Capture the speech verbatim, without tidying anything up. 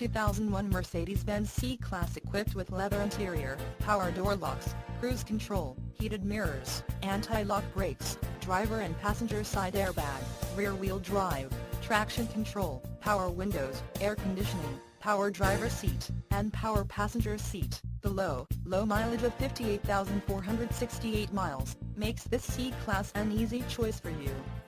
two thousand one Mercedes-Benz C-Class equipped with leather interior, power door locks, cruise control, heated mirrors, anti-lock brakes, driver and passenger side airbag, rear-wheel drive, traction control, power windows, air conditioning, power driver seat, and power passenger seat. The low, low mileage of fifty-eight thousand four hundred sixty-eight miles makes this C-Class an easy choice for you.